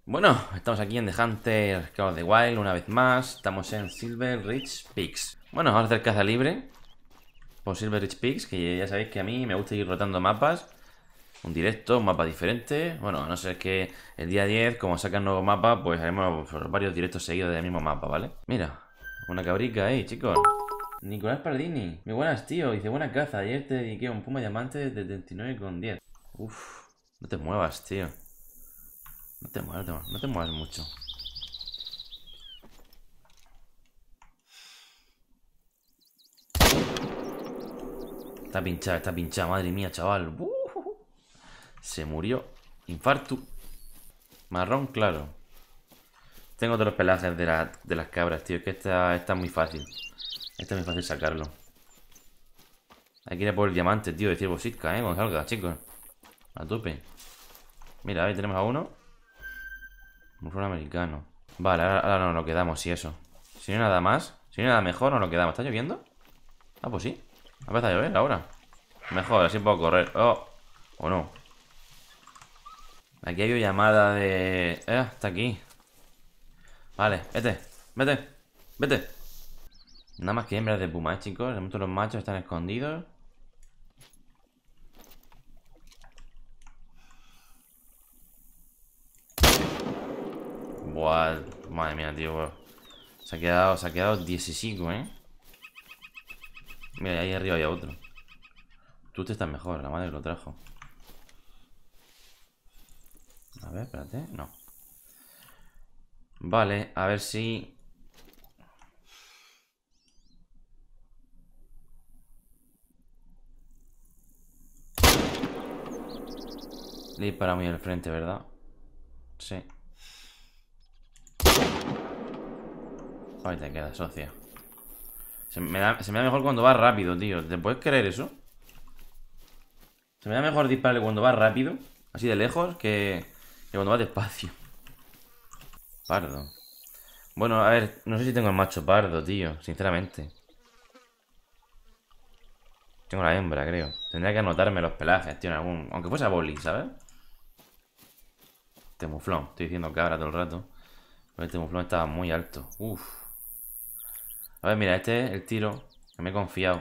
Bueno, estamos aquí en The Hunter Call of the Wild una vez más. Estamos en Silver Ridge Peaks. Bueno, vamos a hacer caza libre por Silver Ridge Peaks, que ya sabéis que a mí me gusta ir rotando mapas. Un directo, un mapa diferente. Bueno, a no ser que el día 10, como sacan nuevo mapa, pues haremos varios directos seguidos del mismo mapa, ¿vale? Mira, una cabrica ahí, chicos. Nicolás Pardini, muy buenas, tío. Hice buena caza. Ayer te dediqué un puma diamante de 79,10. Uf, no te muevas, tío. No te muevas mucho. Está pinchada, madre mía, chaval. Se murió. Infarto. Marrón, claro. Tengo todos los pelajes de las cabras, tío. Es que esta es muy fácil. Esta es muy fácil sacarlo. Hay que ir a por el diamante, tío, de ciervo Sitka, cuando salga, chicos. A tope. Mira, ahí tenemos a uno. Un americano. Vale, ahora nos lo quedamos, y eso. Si no hay nada más, si no hay nada mejor, nos lo quedamos. ¿Está lloviendo? Ah, pues sí. Ha empezado a llover ahora. Mejor, así puedo correr. Oh, o no. Aquí hay llamada de... está aquí. Vale, vete, vete, vete. Nada más que hembras de puma, chicos. De momento los machos están escondidos. Buah, madre mía, tío. Se ha quedado 16, Mira, ahí arriba hay otro. Tú te estás mejor, la madre que lo trajo. A ver, espérate, no. Vale, a ver si... Le dispara muy al frente, ¿verdad? Sí. Ahí te queda, socia. Se me da mejor cuando va rápido, tío. ¿Te puedes creer eso? Se me da mejor dispararle cuando va rápido, así de lejos, que cuando va despacio. Pardo. Bueno, a ver, no sé si tengo el macho pardo, tío, sinceramente. Tengo la hembra, creo. Tendría que anotarme los pelajes, tío, en algún... Aunque fuese a boli, ¿sabes? Temuflón, estoy diciendo cabra todo el rato. Pero el temuflón estaba muy alto. Uf. A ver, mira, este es el tiro que me he confiado.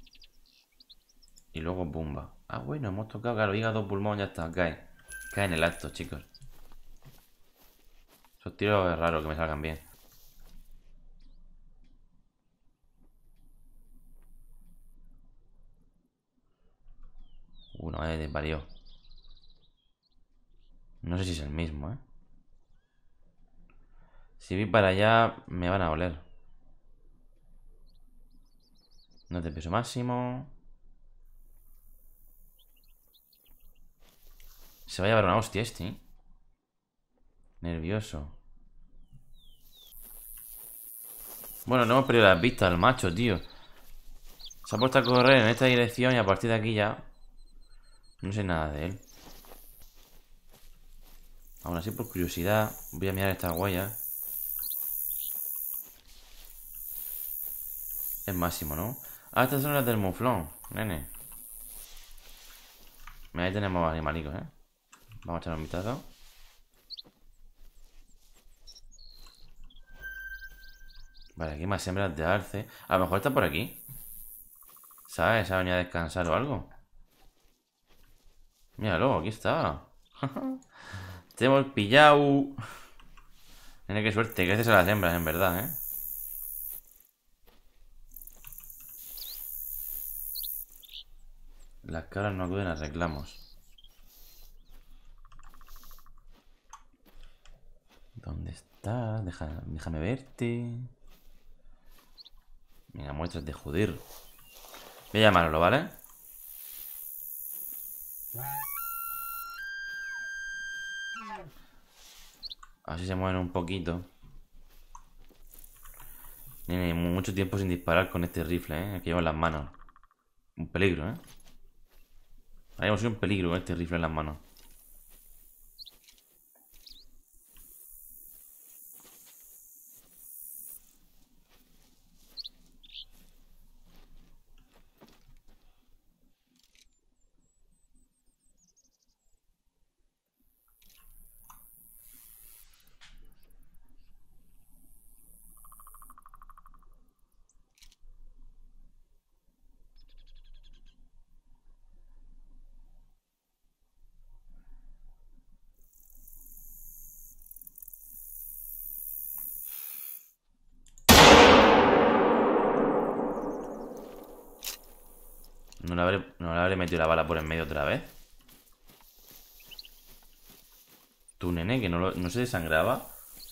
Y luego bumba. Ah, bueno, hemos tocado, claro, hígado, pulmón, ya está, cae. Cae en el acto, chicos. Esos tiros es raro que me salgan bien. No, desvarió. No sé si es el mismo, ¿eh? Si voy para allá, me van a oler. No es de peso máximo. Se va a llevar una hostia este, ¿eh? Nervioso. Bueno, no hemos perdido las vistas al macho, tío. Se ha puesto a correr en esta dirección y a partir de aquí ya... No sé nada de él. Aún así, por curiosidad, voy a mirar estas huellas. Es máximo, ¿no? Ah, estas son las del muflón, nene. Mira, ahí tenemos animalicos, ¿eh? Vamos a echar un vistazo. Vale, aquí hay más hembras de arce. A lo mejor está por aquí. ¿Sabes? Se ha venido a descansar o algo. Míralo, aquí está. Te hemos pillado. Nene, qué suerte. Gracias a las hembras, en verdad, ¿eh? Las cabras no acuden a reclamos. ¿Dónde está? Déjame verte. Mira, muestras de joder. Voy a llamarlo, ¿vale? Así se mueven un poquito. Nene, mucho tiempo sin disparar con este rifle, ¿eh? Que llevo en las manos. Un peligro, ¿eh? Habíamos sido un peligro con este rifle en las manos. no le habré metido la bala por en medio otra vez. Tu nene, que no se desangraba.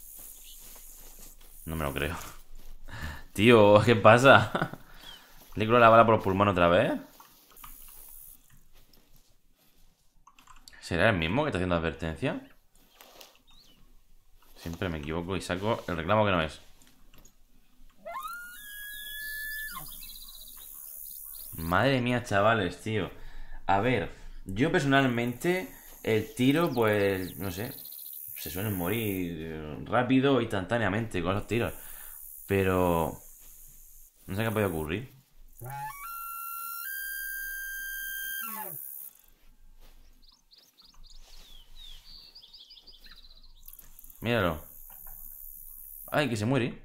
No me lo creo. Tío, ¿qué pasa? ¿Le creo la bala por los pulmones otra vez? ¿Será el mismo que está haciendo advertencia? Siempre me equivoco y saco el reclamo que no es. Madre mía, chavales, tío. A ver, yo personalmente el tiro, pues, no sé, se suelen morir rápido, instantáneamente con los tiros. Pero no sé qué puede ocurrir. Míralo. Ay, que se muere.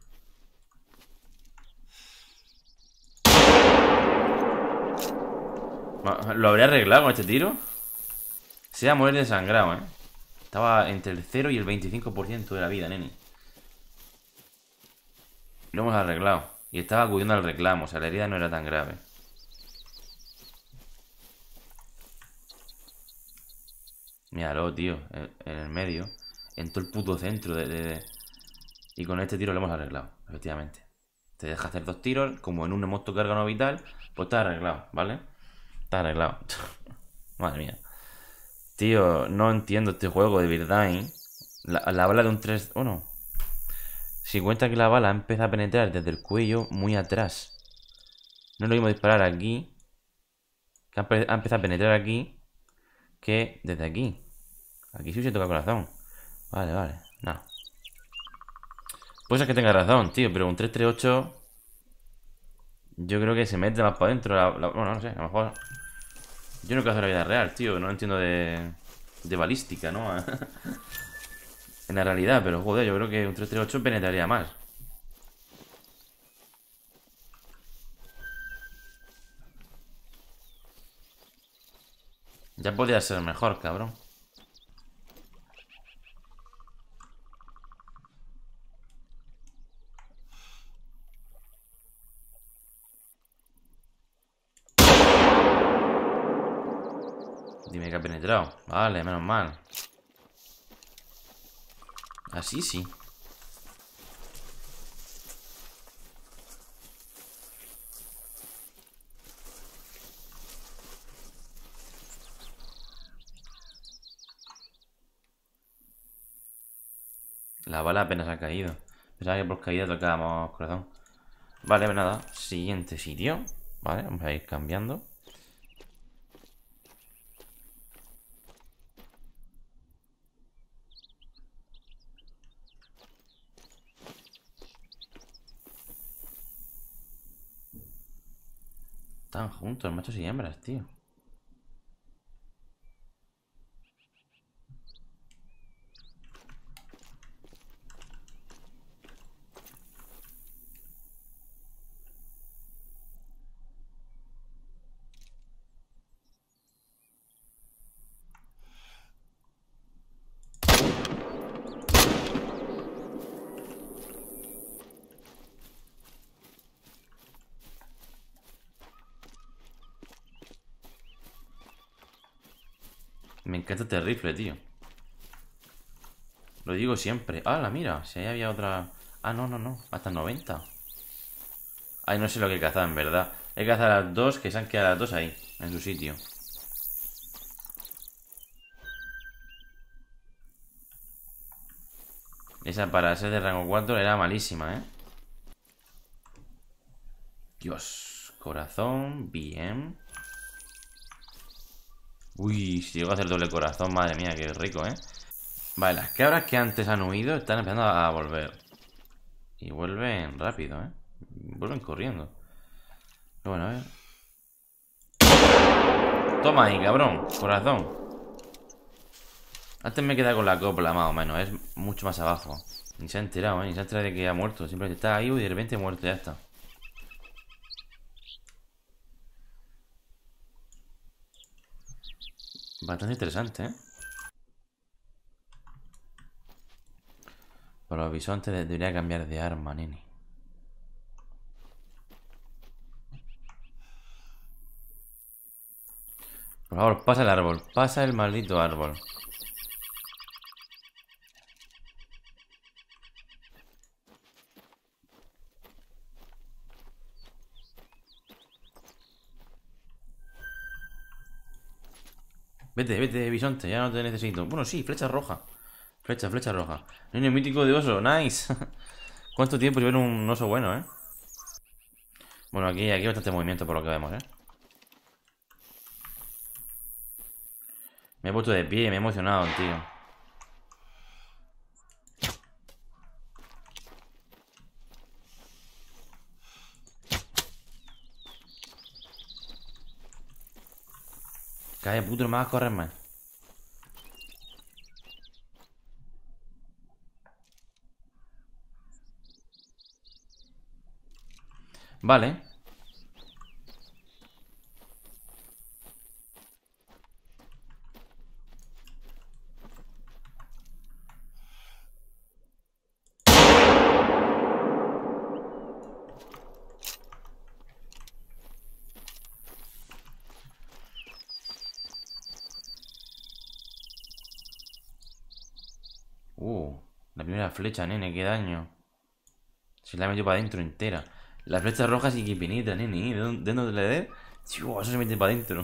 ¿Lo habría arreglado con este tiro? Se va a morir desangrado, ¿eh? Estaba entre el 0 y el 25% de la vida, nene. Lo hemos arreglado. Y estaba acudiendo al reclamo, o sea, la herida no era tan grave. Míralo, tío, en el medio. En todo el puto centro Y con este tiro lo hemos arreglado, efectivamente. Te deja hacer 2 tiros, como en un emoto carga no vital, pues está arreglado, ¿vale? Está arreglado. Madre mía. Tío, no entiendo este juego, de verdad, ¿eh? La bala de un 3... Oh, no. Si cuenta que la bala empieza a penetrar desde el cuello muy atrás. No es lo mismo disparar aquí, que ha empezado a penetrar aquí, que desde aquí. Aquí sí se toca corazón. Vale, vale. No. Pues es que tenga razón, tío, pero un 338 yo creo que se mete más para adentro. Bueno, no sé, a lo mejor. Yo no caso la vida real, tío. No entiendo de balística, ¿no? En la realidad, pero joder, yo creo que un 338 penetraría más. Ya podría ser mejor, cabrón. Dime que ha penetrado. Vale, menos mal. Así sí. La bala apenas ha caído. Pensaba que por caída tocábamos corazón. Vale, pues nada. Siguiente sitio. Vale, vamos a ir cambiando. Están juntos, machos y hembras, tío. Me encanta este rifle, tío. Lo digo siempre. ¡Hala, mira! Si ahí había otra... Ah, no, no, no. Hasta 90. Ay, no sé lo que he cazado, en verdad. He cazado a las dos, que se han quedado las dos ahí, en su sitio. Esa para ser de rango 4 era malísima, ¿eh? Dios. Corazón, bien. Uy, si llego a hacer doble corazón, madre mía, qué rico, ¿eh? Vale, las cabras que antes han huido están empezando a volver. Y vuelven rápido, ¿eh? Vuelven corriendo. Pero bueno, a ver. Toma ahí, cabrón. Corazón. Antes me queda con la copla, más o menos. Es mucho más abajo. Ni se ha enterado, ¿eh? Ni se ha enterado de que ha muerto. Simplemente está ahí y de repente muerto, ya está. Bastante interesante, ¿eh? Para los bisontes debería cambiar de arma, nene. Por favor, pasa el árbol. Pasa el maldito árbol. Vete, vete, bisonte. Ya no te necesito. Bueno, sí, flecha roja. Flecha roja. Niño mítico de oso. Nice. ¿Cuánto tiempo llevar un oso bueno, eh? Bueno, aquí hay bastante movimiento por lo que vemos, eh. Me he puesto de pie, me he emocionado, tío. Cae, puto, no me vas a correr más. Vale. La primera flecha, nene, qué daño. Se la ha metido para adentro entera. La flecha roja sí que penita, nene. ¿De dónde le dé? Eso se mete para adentro.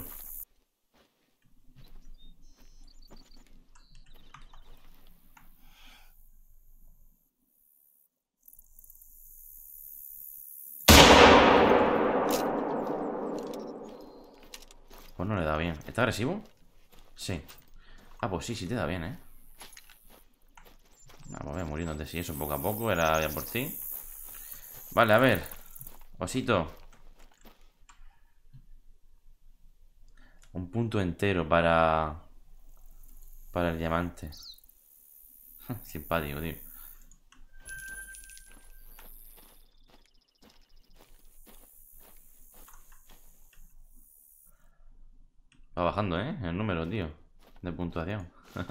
Pues no le da bien. ¿Está agresivo? Sí. Ah, pues sí, sí te da bien, eh. Vamos a ver, muriéndote si eso poco a poco. Era ya por ti. Vale, a ver. Osito. Un punto entero para el diamante. Simpático, tío. Va bajando, ¿eh? El número, tío. De puntuación.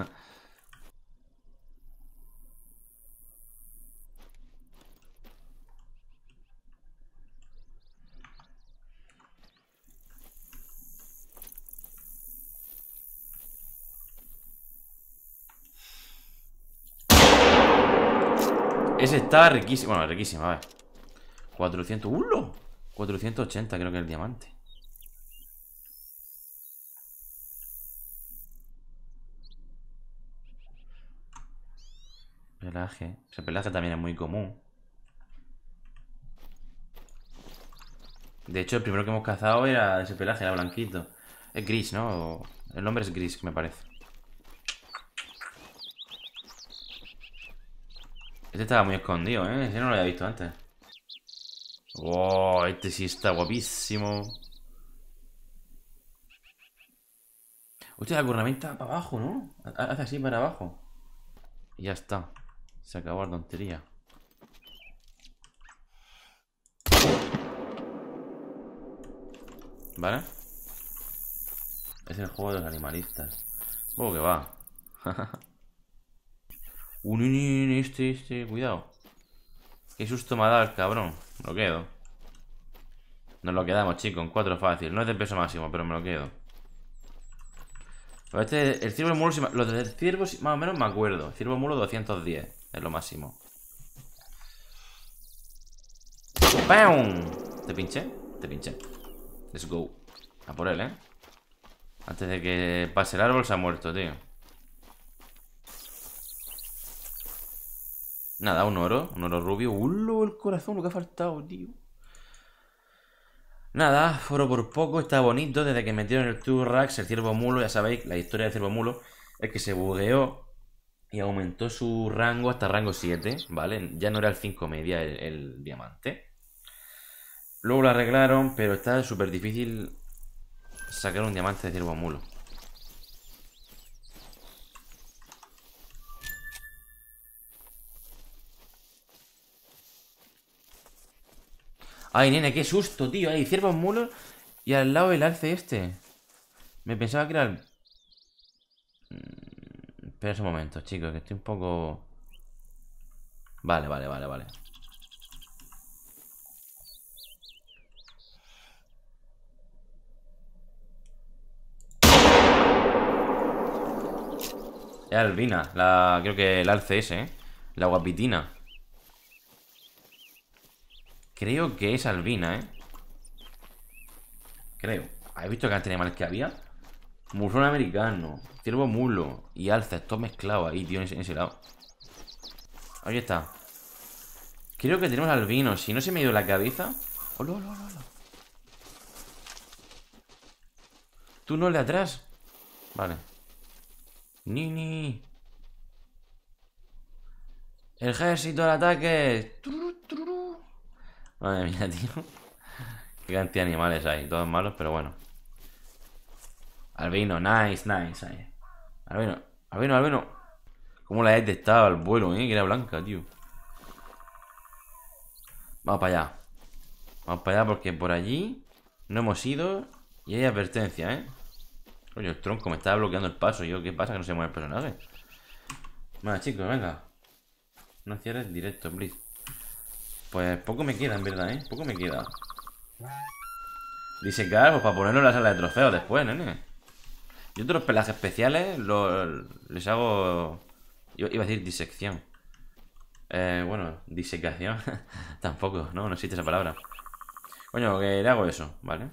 Ese está riquísimo. Bueno, riquísimo, a ver. 400. ¡Ulo! 480 creo que es el diamante. Pelaje. Ese pelaje también es muy común. De hecho, el primero que hemos cazado era ese pelaje, era blanquito. Es gris, ¿no? El nombre es gris, me parece. Este estaba muy escondido, ¿eh? Ese no lo había visto antes. ¡Oh! Este sí está guapísimo. Hostia, la cornamenta para abajo, ¿no? Hace así para abajo. Y ya está. Se acabó la tontería. ¿Vale? Es el juego de los animalistas. Oh, que va. Este, cuidado. Qué susto me ha dado el cabrón. Me lo quedo. Nos lo quedamos, chicos, en 4 fácil. No es de peso máximo, pero me lo quedo. Pero el ciervo mulo, los del ciervo más o menos me acuerdo. El ciervo mulo 210 es lo máximo. ¡Pam! ¿Te pinché? Te pinché. Let's go. A por él, ¿eh? Antes de que pase el árbol se ha muerto, tío. Nada, un oro rubio. El corazón, lo que ha faltado, tío. Nada, foro por poco, está bonito. Desde que metieron el Turrax, el ciervo mulo, ya sabéis, la historia del ciervo mulo es que se bugueó y aumentó su rango hasta rango 7, ¿vale? Ya no era el 5 media el diamante. Luego lo arreglaron, pero está súper difícil sacar un diamante de ciervo mulo. Ay, nene, qué susto, tío. Hay ciervos mulos y al lado el alce este. Me pensaba que era el... Espera un momento, chicos, que estoy un poco... Vale. Es albina, creo que el alce ese, ¿eh? La guapitina. Creo que es albina, ¿eh? Creo. ¿Has visto qué cantidad de animales que había? Musón americano, ciervo mulo y alce, todo mezclado ahí, tío, en ese lado. Ahí está. Creo que tenemos albino. Si no se me ha ido la cabeza. ¡Hola, hola, hola, hola! ¿Tú no le atrás? Vale. Nini. El ejército al ataque. Tururú, tururú. Madre mía, tío. Qué cantidad de animales hay. Todos malos, pero bueno. Albino, nice, nice. Ahí. Albino, albino, albino. ¿Cómo la he detectado al vuelo, que era blanca, tío? Vamos para allá. Vamos para allá porque por allí no hemos ido y hay advertencia, ¿eh? Oye, el tronco me estaba bloqueando el paso. ¿Qué pasa? Que no se mueve el personaje. Bueno, chicos, venga. No cierres directo, please. Pues poco me queda, en verdad, ¿eh? Poco me queda. Disecar, pues para ponerlo en la sala de trofeos después, nene. Y otros pelajes especiales les hago... Iba a decir disección. Bueno, disecación. Tampoco, no existe esa palabra. Coño, que le hago eso, ¿vale?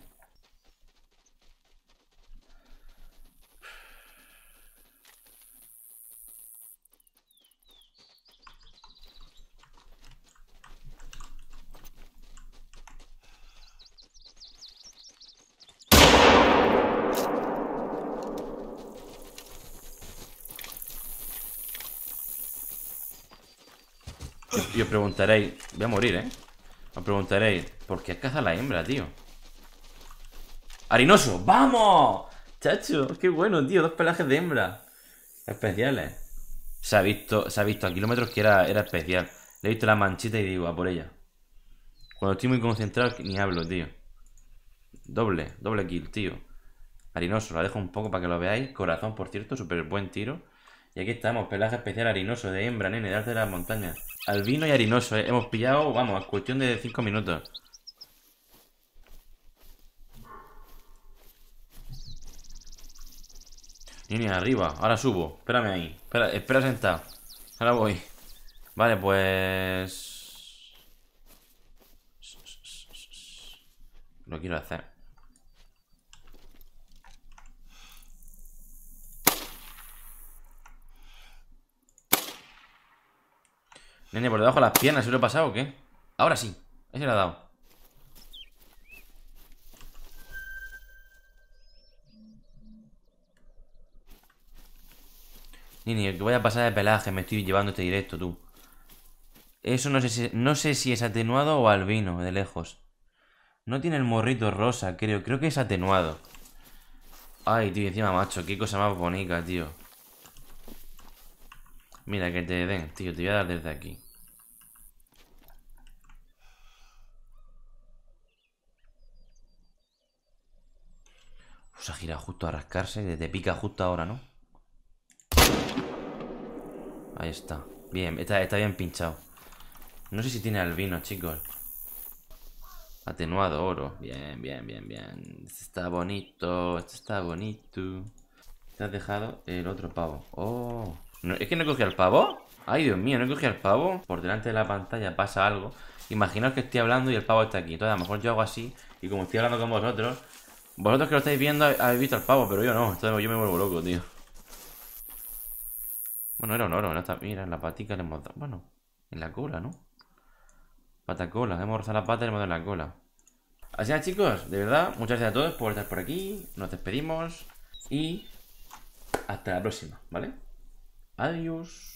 Y os preguntaréis... Voy a morir, ¿eh? Os preguntaréis, ¿por qué caza la hembra, tío? ¡Harinoso! ¡Vamos! Chacho, qué bueno, tío. 2 pelajes de hembra especiales. Se ha visto a kilómetros que era especial. Le he visto la manchita y digo, a por ella. Cuando estoy muy concentrado ni hablo, tío. Doble kill, tío. Harinoso, la dejo un poco para que lo veáis. Corazón, por cierto, súper buen tiro. Y aquí estamos, pelaje especial harinoso de hembra, nene, de arte de las montañas. Albino y harinoso, ¿eh? Hemos pillado, vamos, cuestión de 5 minutos. Ni arriba, ahora subo. Espérame ahí. Espera sentado. Ahora voy. Vale, pues... Lo quiero hacer. Nene, por debajo de las piernas, ¿se lo he pasado o qué? Ahora sí, ese le ha dado. Nene, el que voy a pasar de pelaje, me estoy llevando este directo, tú. Eso no sé si es atenuado o albino, de lejos. No tiene el morrito rosa, creo que es atenuado. Ay, tío, encima macho, qué cosa más bonita, tío. Mira, que te den, tío, te voy a dar desde aquí. Se ha girado justo a rascarse, te pica justo ahora, ¿no? Ahí está. Bien, está bien pinchado. No sé si tiene albino, chicos. Atenuado oro. Bien, bien, bien, bien. Este está bonito, este está bonito. Te has dejado el otro pavo. Oh. ¿Es que no cogí al pavo? Ay, Dios mío, no cogí al pavo. Por delante de la pantalla pasa algo. Imaginaos que estoy hablando y el pavo está aquí. Entonces a lo mejor yo hago así. Y como estoy hablando con vosotros, vosotros que lo estáis viendo habéis visto al pavo, pero yo no. Entonces yo me vuelvo loco, tío. Bueno, era un oro, no está. Mira, en la patica le hemos dado. Bueno, en la cola, ¿no? Patacola, hemos rozado la pata y le hemos dado en la cola. Así que chicos, de verdad, muchas gracias a todos por estar por aquí. Nos despedimos y hasta la próxima, ¿vale? Adiós.